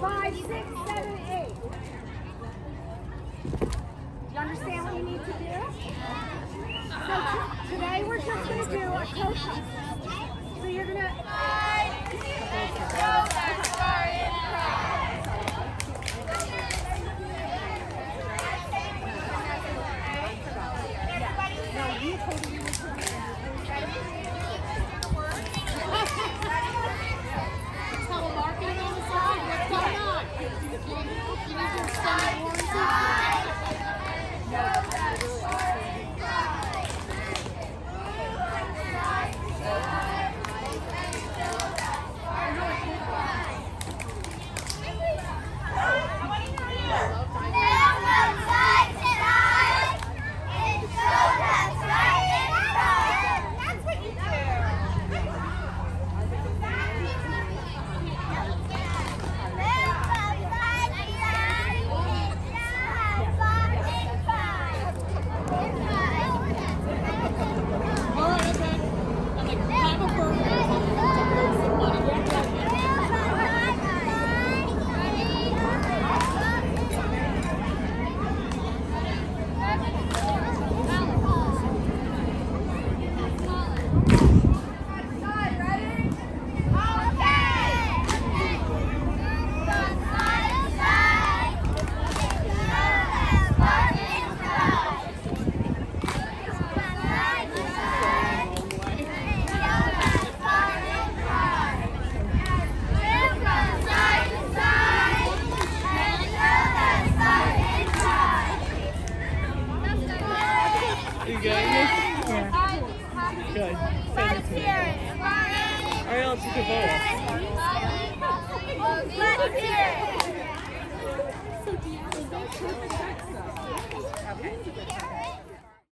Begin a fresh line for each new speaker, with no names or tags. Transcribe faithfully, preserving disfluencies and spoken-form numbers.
five, six, seven, eight. Do you understand what you need to do? So today we're just going to do a coach. So you're going to...
You good? Yeah. Good. Send it to me. Ariel, it's a good bowl.
Let's hear it.